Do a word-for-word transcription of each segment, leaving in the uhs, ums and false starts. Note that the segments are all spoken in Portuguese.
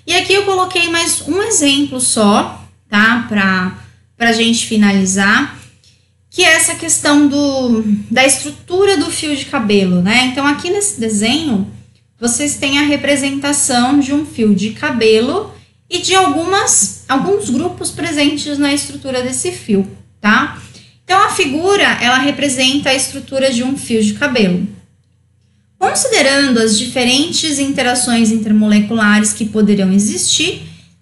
E aqui eu coloquei mais um exemplo só, tá? Para pra gente finalizar, que é essa questão do, da estrutura do fio de cabelo, né? Então, aqui nesse desenho, vocês têm a representação de um fio de cabelo e de algumas, alguns grupos presentes na estrutura desse fio, tá? Então, a figura, ela representa a estrutura de um fio de cabelo. Considerando as diferentes interações intermoleculares que poderiam existir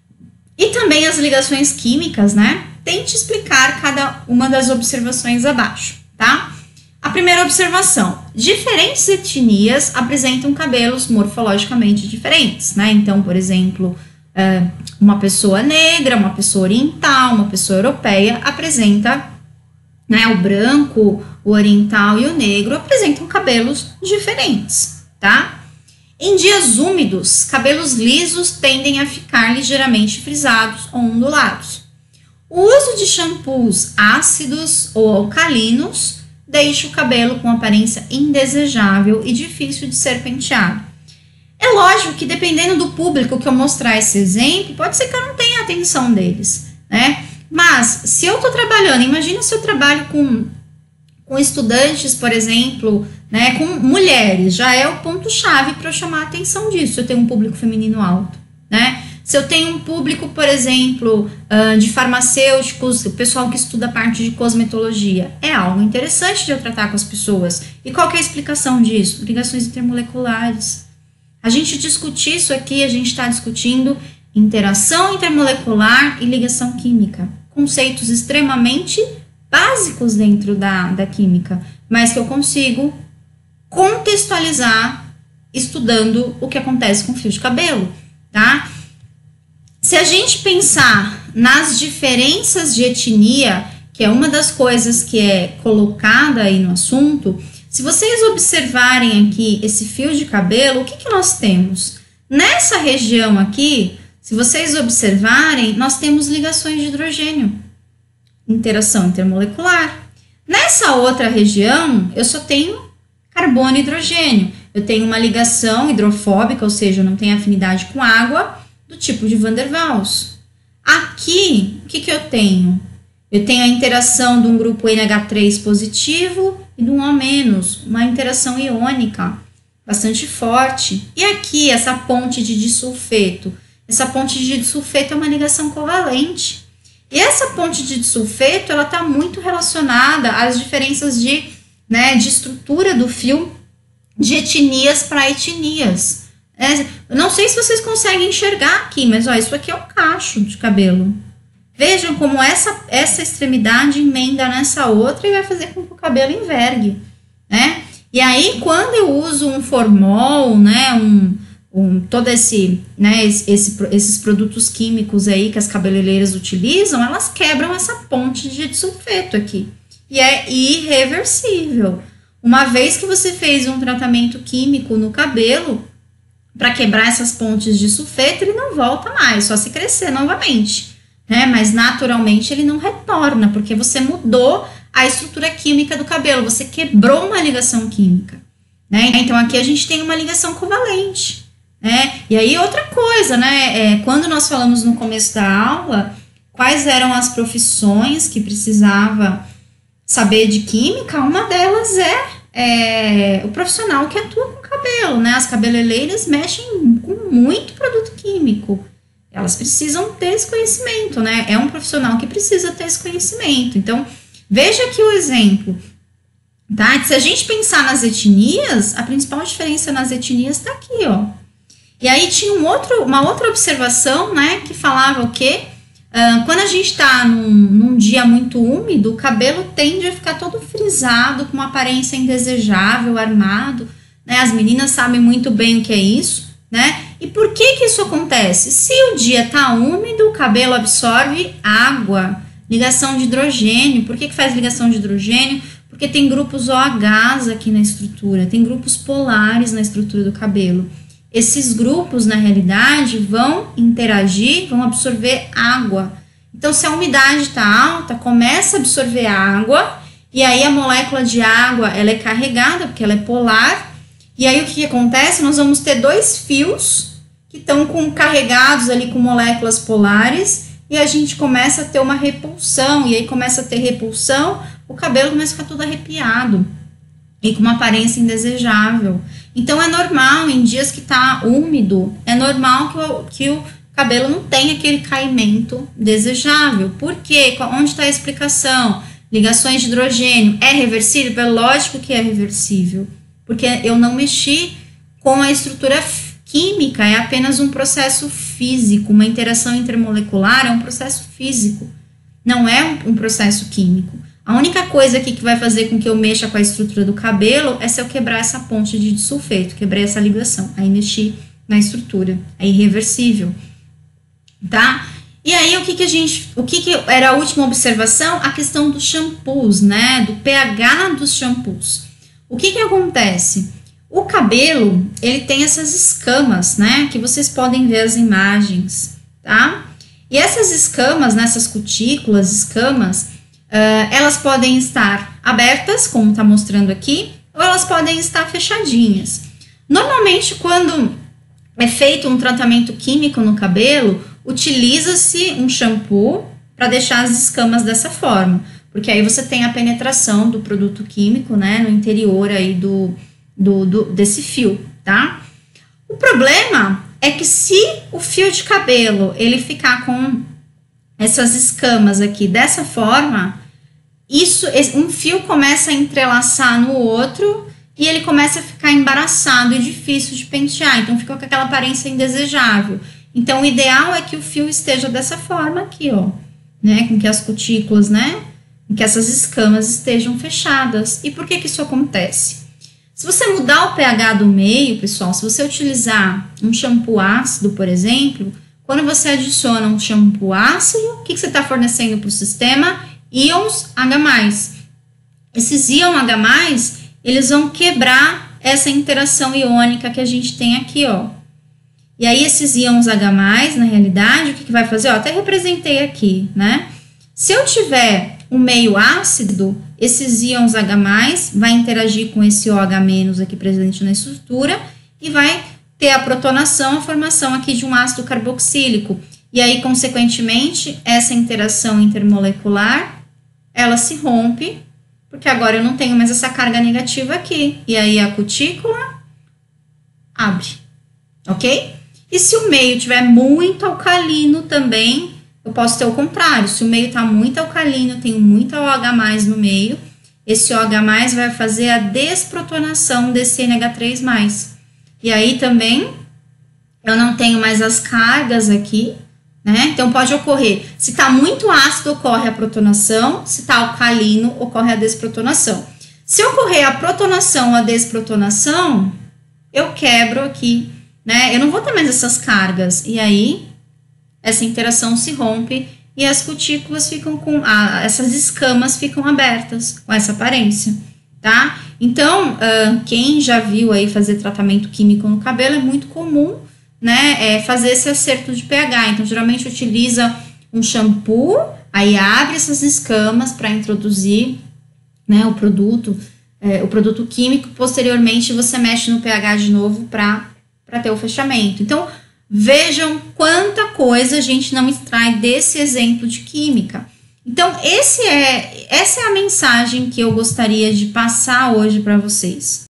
e também as ligações químicas, né? Tente explicar cada uma das observações abaixo, tá? A primeira observação: diferentes etnias apresentam cabelos morfologicamente diferentes, né? Então, por exemplo, uma pessoa negra, uma pessoa oriental, uma pessoa europeia apresenta, né, o branco, o oriental e o negro apresentam cabelos diferentes, tá? Em dias úmidos, cabelos lisos tendem a ficar ligeiramente frisados ou ondulados. O uso de shampoos ácidos ou alcalinos deixa o cabelo com aparência indesejável e difícil de ser penteado. É lógico que dependendo do público que eu mostrar esse exemplo, pode ser que eu não tenha atenção deles, né? Mas, se eu estou trabalhando, imagina se eu trabalho com, com estudantes, por exemplo, né, com mulheres, já é o ponto-chave para eu chamar a atenção disso, se eu tenho um público feminino alto, né? Se eu tenho um público, por exemplo, de farmacêuticos, o pessoal que estuda a parte de cosmetologia, é algo interessante de eu tratar com as pessoas. E qual que é a explicação disso? Ligações intermoleculares. A gente discutir isso aqui, a gente está discutindo interação intermolecular e ligação química. Conceitos extremamente básicos dentro da, da química, mas que eu consigo contextualizar estudando o que acontece com o fio de cabelo, tá? Se a gente pensar nas diferenças de etnia, que é uma das coisas que é colocada aí no assunto, se vocês observarem aqui esse fio de cabelo, o que, que nós temos? Nessa região aqui, se vocês observarem, nós temos ligações de hidrogênio, interação intermolecular. Nessa outra região, eu só tenho carbono e hidrogênio. Eu tenho uma ligação hidrofóbica, ou seja, eu não tenho afinidade com água, do tipo de Van der Waals. Aqui, o que, que eu tenho? Eu tenho a interação de um grupo N H três positivo e de um O menos, uma interação iônica bastante forte. E aqui, essa ponte de disulfeto. Essa ponte de disulfeto é uma ligação covalente. E essa ponte de disulfeto, ela está muito relacionada às diferenças de, né, de estrutura do fio de etnias para etnias. É, eu não sei se vocês conseguem enxergar aqui, mas ó, isso aqui é um cacho de cabelo. Vejam como essa, essa extremidade emenda nessa outra e vai fazer com que o cabelo envergue, né? E aí, quando eu uso um formol, né, um, um, todo esse, né, esse, esse, esses produtos químicos aí que as cabeleireiras utilizam, elas quebram essa ponte de disulfeto aqui. E é irreversível. Uma vez que você fez um tratamento químico no cabelo, para quebrar essas pontes de sulfeto, ele não volta mais, só se crescer novamente, né? Mas naturalmente ele não retorna, porque você mudou a estrutura química do cabelo, você quebrou uma ligação química, né? Então aqui a gente tem uma ligação covalente, né? E aí outra coisa, né? É, quando nós falamos no começo da aula, quais eram as profissões que precisava saber de química, uma delas é É, o profissional que atua com cabelo, né? As cabeleireiras mexem com muito produto químico. Elas precisam ter esse conhecimento, né? É um profissional que precisa ter esse conhecimento. Então, veja aqui o exemplo, tá? Se a gente pensar nas etnias, a principal diferença nas etnias está aqui, ó. E aí tinha um outro, uma outra observação, né? Que falava o quê? Uh, quando a gente está num, num dia muito úmido, o cabelo tende a ficar todo frisado, com uma aparência indesejável, armado, né? As meninas sabem muito bem o que é isso, né? E por que que isso acontece? Se o dia está úmido, o cabelo absorve água, ligação de hidrogênio. Por que que faz ligação de hidrogênio? Porque tem grupos O Hs aqui na estrutura, tem grupos polares na estrutura do cabelo. Esses grupos, na realidade, vão interagir, vão absorver água. Então, se a umidade está alta, começa a absorver água, e aí a molécula de água, ela é carregada, porque ela é polar, e aí o que acontece? Nós vamos ter dois fios que estão com, carregados ali com moléculas polares, e a gente começa a ter uma repulsão, e aí começa a ter repulsão, o cabelo começa a ficar todo arrepiado, e com uma aparência indesejável. Então é normal, em dias que tá úmido, é normal que o, que o cabelo não tenha aquele caimento desejável. Por quê? Onde está a explicação? Ligações de hidrogênio. É reversível? É lógico que é reversível, porque eu não mexi com a estrutura química, é apenas um processo físico, uma interação intermolecular é um processo físico, não é um, um processo químico. A única coisa aqui que vai fazer com que eu mexa com a estrutura do cabelo é se eu quebrar essa ponte de sulfeto, quebrei essa ligação, aí mexi na estrutura, é irreversível, tá? E aí, o que que a gente, o que que era a última observação? A questão dos shampoos, né, do pH dos shampoos. O que que acontece? O cabelo, ele tem essas escamas, né, que vocês podem ver as imagens, tá? E essas escamas, nessas cutículas, escamas, uh, elas podem estar abertas, como tá mostrando aqui, ou elas podem estar fechadinhas. Normalmente, quando é feito um tratamento químico no cabelo, utiliza-se um shampoo para deixar as escamas dessa forma, porque aí você tem a penetração do produto químico, né, no interior aí do, do, do desse fio, tá? O problema é que se o fio de cabelo ele ficar com essas escamas aqui dessa forma, isso, um fio começa a entrelaçar no outro e ele começa a ficar embaraçado e difícil de pentear, então fica com aquela aparência indesejável. Então, o ideal é que o fio esteja dessa forma aqui, ó, né, com que as cutículas, né, com que essas escamas estejam fechadas. E por que que isso acontece? Se você mudar o pH do meio, pessoal, se você utilizar um shampoo ácido, por exemplo, quando você adiciona um shampoo ácido, o que que você está fornecendo para o sistema? Íons H+. Esses íons H+, eles vão quebrar essa interação iônica que a gente tem aqui, ó. E aí, esses íons H+, na realidade, o que que vai fazer? Ó, até representei aqui, né? Se eu tiver um meio ácido, esses íons H+, vai interagir com esse OH- aqui presente na estrutura e vai ter a protonação, a formação aqui de um ácido carboxílico. E aí, consequentemente, essa interação intermolecular, ela se rompe, porque agora eu não tenho mais essa carga negativa aqui. E aí, a cutícula abre, ok? E se o meio tiver muito alcalino também, eu posso ter o contrário. Se o meio está muito alcalino, eu tenho muito OH+ no meio, esse OH+ vai fazer a desprotonação desse N H três mais. E aí também, eu não tenho mais as cargas aqui, né? Então, pode ocorrer, se está muito ácido, ocorre a protonação, se está alcalino, ocorre a desprotonação. Se ocorrer a protonação ou a desprotonação, eu quebro aqui, né? Eu não vou ter mais essas cargas, e aí essa interação se rompe e as cutículas ficam com, ah, essas escamas ficam abertas com essa aparência, tá? Então, uh, quem já viu aí fazer tratamento químico no cabelo, é muito comum, né, é fazer esse acerto de pH. Então, geralmente utiliza um shampoo, aí abre essas escamas para introduzir, né, o produto, é, o produto químico, posteriormente você mexe no pH de novo para para ter o fechamento. Então, vejam quanta coisa a gente não extrai desse exemplo de química. Então, esse é, essa é a mensagem que eu gostaria de passar hoje para vocês.